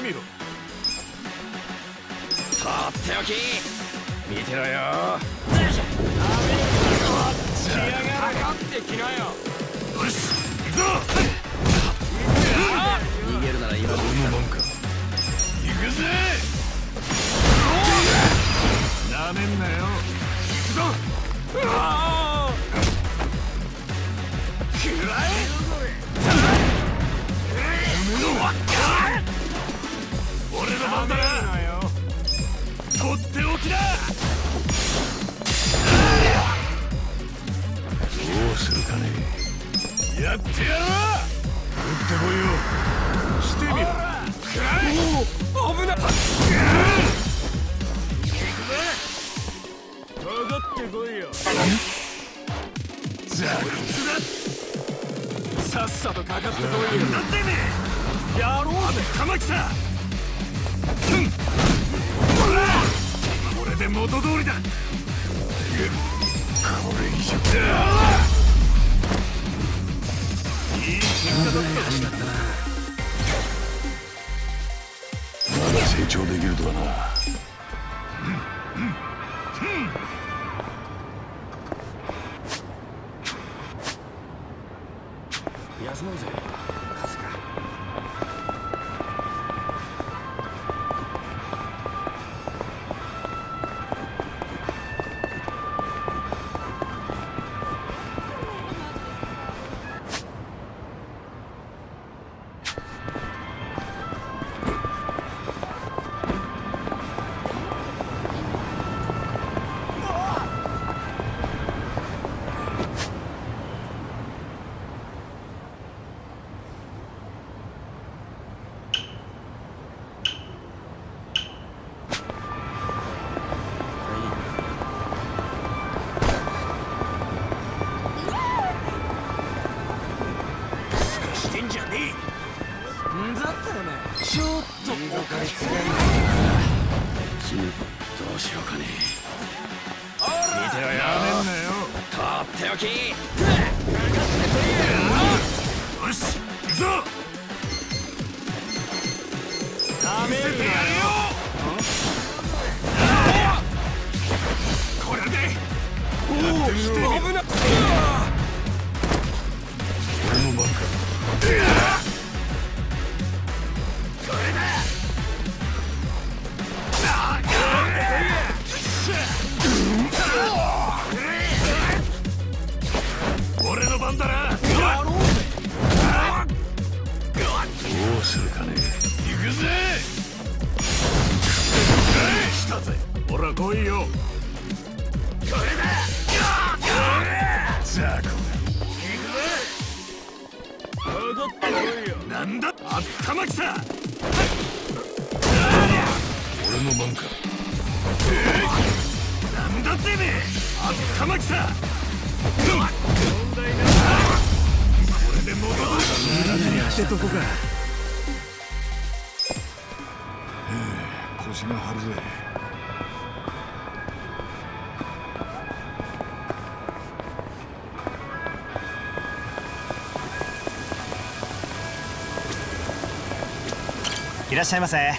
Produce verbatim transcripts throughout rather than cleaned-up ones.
みろ。 とっておき見てろよ。 仕上がれ。かかってきなよ。よし行くぞ。 逃げるなら今のこのもんか。行くぜ。なめんなよ。行くぞ。うわくらえ。俺の番だな。とっておきだ。どうするかね。やってやろう。撃ってこいよ。してみろ。おお、危ない。行くぜ。かかってこいよ。じゃあこいつだ。さっさとかかってこいよ。なんでね。やろうぜ。玉木さん。これで元通りだ。これ以上だ。いい結果だったな。まだ成長できるとはな。 休もうぜ。風か。ちょっとおかしい。どうしようかね。見てろよ。やめんなよ。とっておき。よし、行くぞ。ダメだよ。これで。おお、危なっ。俺の番か。俺の番だな。やろうぜ。どうするかね。行くぜ。来たぜ。ほら来いよ。これだ。じゃあこれ。行くぜ。上がってこいよ。なんだ。あったまきさ。俺の番か。なんだてめえ。あったまきさ。問題ない。これで戻る。ってとこか。腰が張るぜ。 いらっしゃいませ。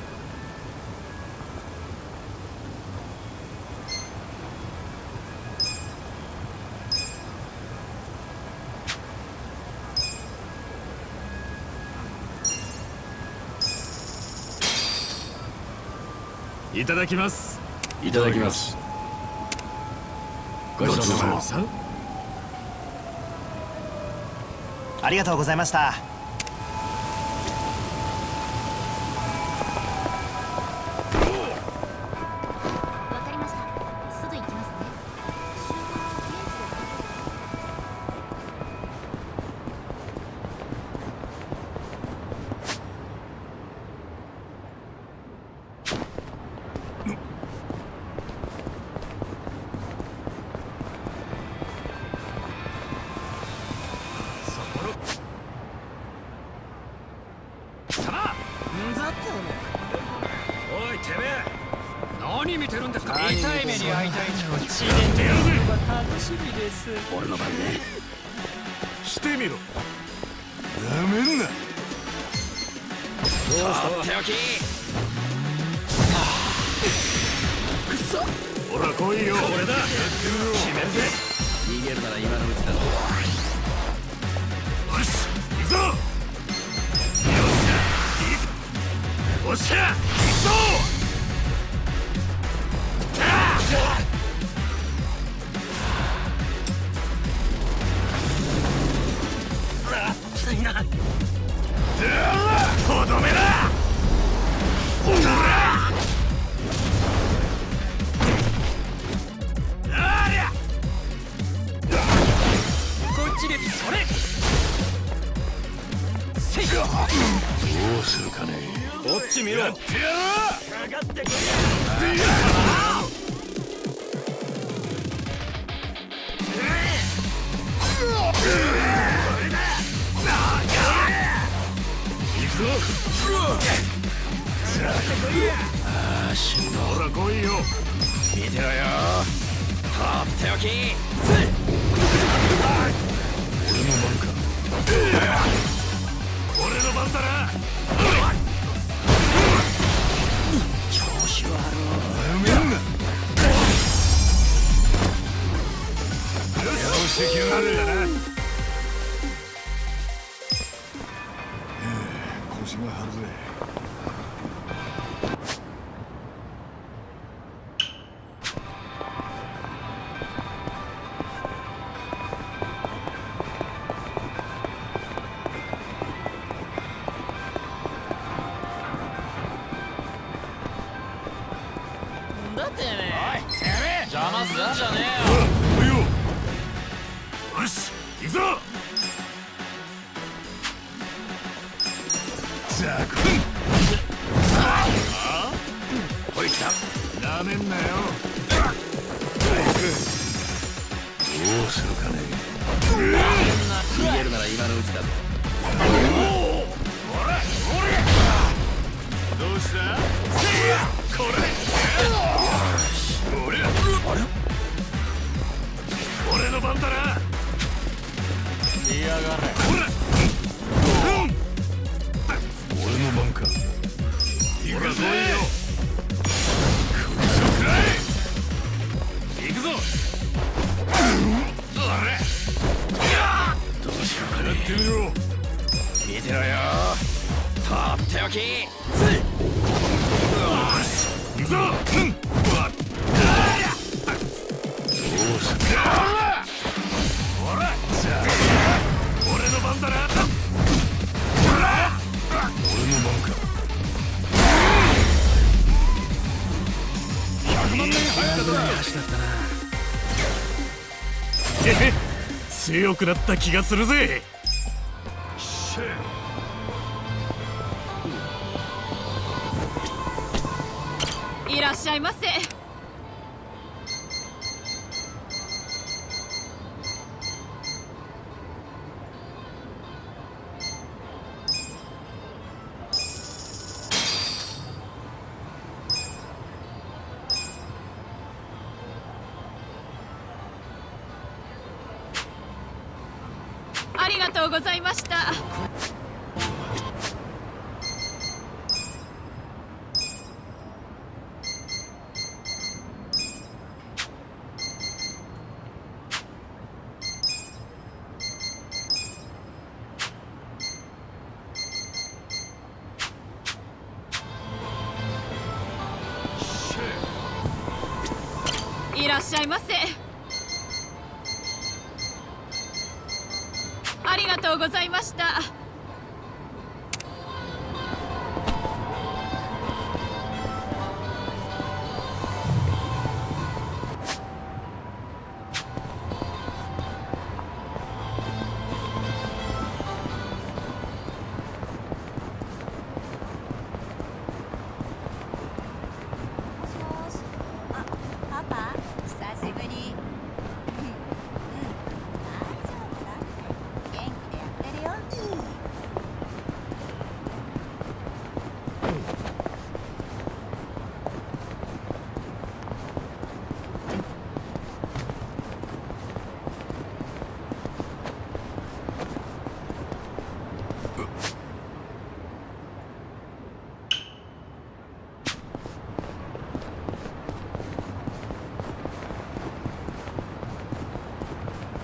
いただきます。 いただきます。 ごちそうさまさん。 ありがとうございました。 おいてめえ、何見てるんですか。 痛い目に遭いたいの血で出るぜ。 楽しみです。 俺の番ね。 してみろ。なめんな。 っておき。くそ。ほら来いよ。これだ。決めるぜ。逃げるなら今のうちだぞ。よし行くぞ。よっしゃ行くぞ。とどめだ。こっちでそれ。せい。どうするかね。 こっち見ろ。やってやろう。かかってこい。 ああ、しんど。 ほら来いよ。見てろよ。とっておき。 俺の番か。 俺の番だな。調子悪い。よしできるんだな。 腰が張るぜ。 だってね。 おい、てめえ。 邪魔すんじゃねえよ。よし、行くぞ。ザクン。ああ。おい来た。なめんなよ。 どうするかね。 逃げるなら今のうちだぞ。ほら、ほれ。どうした？これ。俺、あれ？俺の番だな。 やがれ。 ほら。 俺の番か。 行くぞ。くらい。行くぞ。 どうしようかね。 やってみろ。見てろよ。とっておき。行くぞ。 どうするか。 ほら。俺の番だな。 俺の番か。 ひゃくまんねん入ったぞ。 足だったな。 へへ、強くなった気がするぜ。 いらっしゃいませ。ありがとうございました。いらっしゃいませ。ありがとうございました。 うん、大丈夫だって。元気でやってるよ。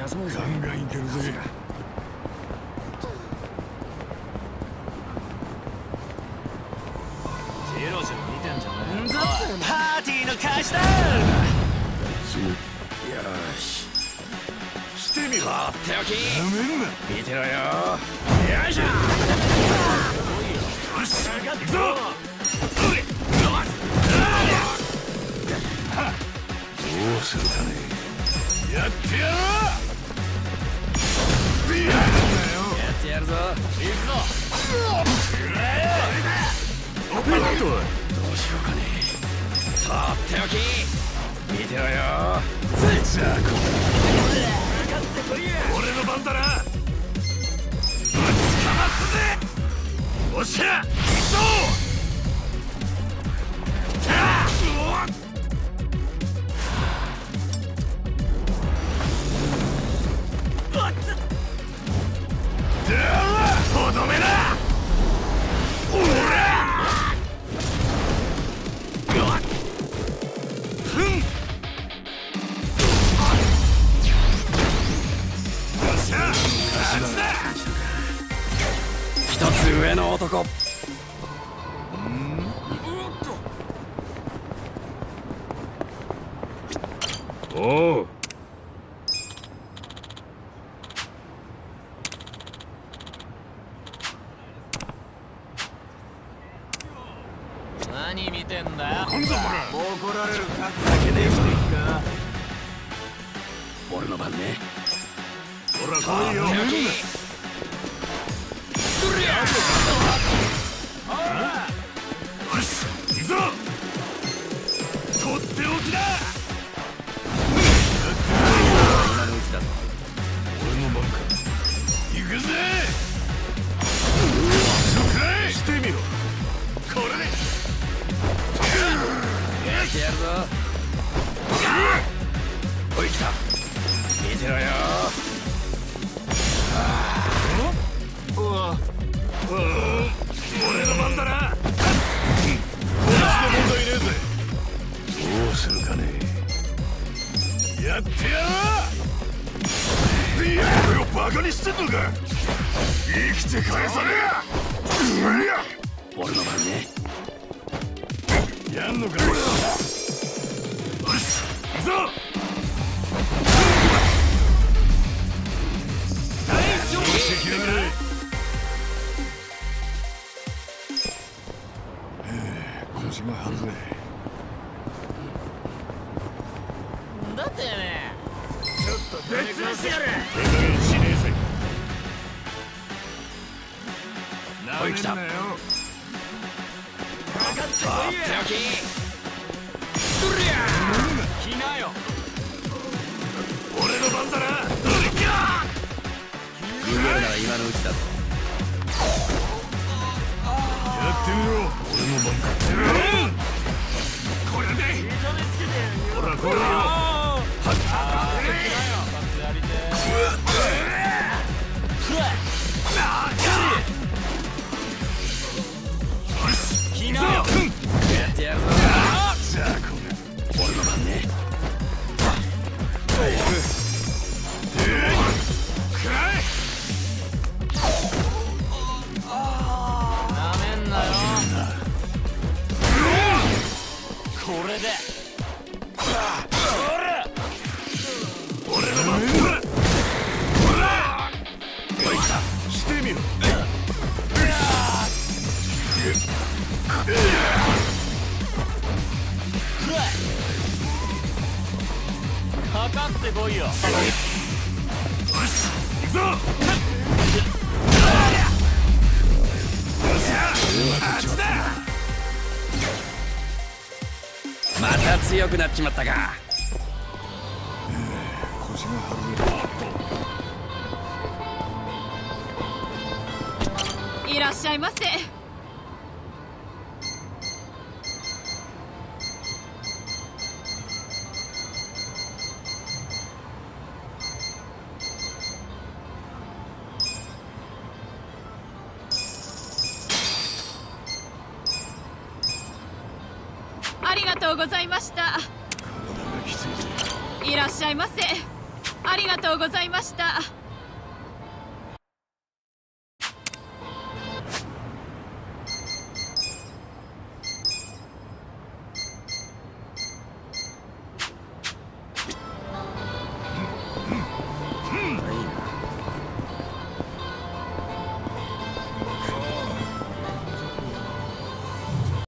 休もうぜ。ガンガンいけるぜ。 ジロジロ見てんじゃねえ。 パーティーの開始だ。 よししてみろ。 とっておきやめんな。 見てろよ。 よいしょ。よし行くぞ。どうするかね。やってやろう。ややってやるぞ。行くぞ。 おっと、どうしようかね。とっておき見てろよ。 じゃあこれ俺の番だな。ぶちかますぜ。おっしゃ行くぞ。とどめな。おらふん。よっしゃ勝ちだ。 一つ上の男。 おう。 何見てんだよ。 今度こら怒られる数だけでしていくか。俺の番ね。 ほら来いよ。よし行くぞ。とっておきだ。 今のうちだぞ。 俺の番か。行くぜ。してみろ。これでやってやるぞ。おい来た。見てろよ。 俺の番だな。俺の問題ねえぜ。どうするかね。やってやろう。いや俺をバカにしてんのか。生きて返さねえ。 俺の番ね。 やんのか。よし行くぞ。大丈夫してきやがれ。腰が張るぜ。 だってね。 ちょっと別にしてやれ。手加減しねえぜ。 おい来た。 なめんなよ。 とっておき。来なよ。 俺の番だな。 逃げるなら今のうちだぞ。 やってみろ。俺の番か。これでほら来いよ。 来なよ。やってやるぞ。 じゃあこれ俺の番ね。 なめんなよ。これで俺の番ほらしてみろ。 かかってこいよ。 よし行くぞ。よっしゃあっちだ。 また強くなっちまったか。 腰が張るね。 いらっしゃいませ。ありがとうございました。 体がきついぜ。 いらっしゃいませ。ありががとうございました。